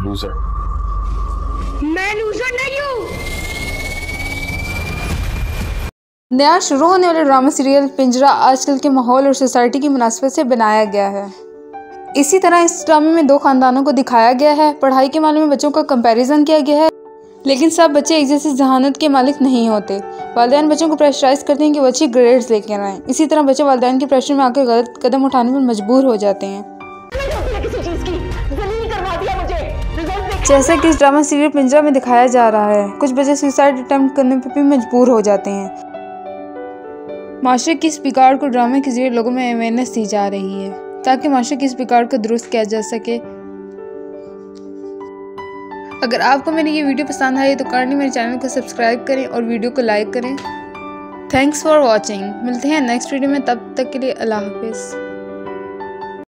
Loser. मैं loser नहीं हूँ। नया शुरू होने वाले ड्रामा सीरियल पिंजरा आजकल के माहौल और सोसाइटी की मुनासिबत से बनाया गया है। इसी तरह इस ड्रामे में दो खानदानों को दिखाया गया है। पढ़ाई के मामले में बच्चों का कंपैरिजन किया गया है, लेकिन सब बच्चे एक जैसी जहानत के मालिक नहीं होते। वालिदैन बच्चों को प्रेशराइज करते हैं कि वो अच्छी ग्रेड्स लेकर आएँ। इसी तरह बच्चे वालिदैन के प्रेशर में आकर गलत कदम उठाने पर मजबूर हो जाते हैं। जैसा कि इस ड्रामा सीरियल पिंजरा में दिखाया जा रहा है, कुछ बच्चे सुसाइड अटेम्प्ट करने पर भी मजबूर हो जाते हैं। माशरे की इस बिगाड़ को ड्रामे के जरिए लोगों में अवेयरनेस दी जा रही है ताकि माशरे की इस बिगाड़ को दुरुस्त किया जा सके। अगर आपको मेरी ये वीडियो पसंद आई तो काइंडली मेरे चैनल को सब्सक्राइब करें और वीडियो को लाइक करें। Thanks for watching. मिलते हैं नेक्स्ट वीडियो में, तब तक के लिए अल्लाह हाफिज़।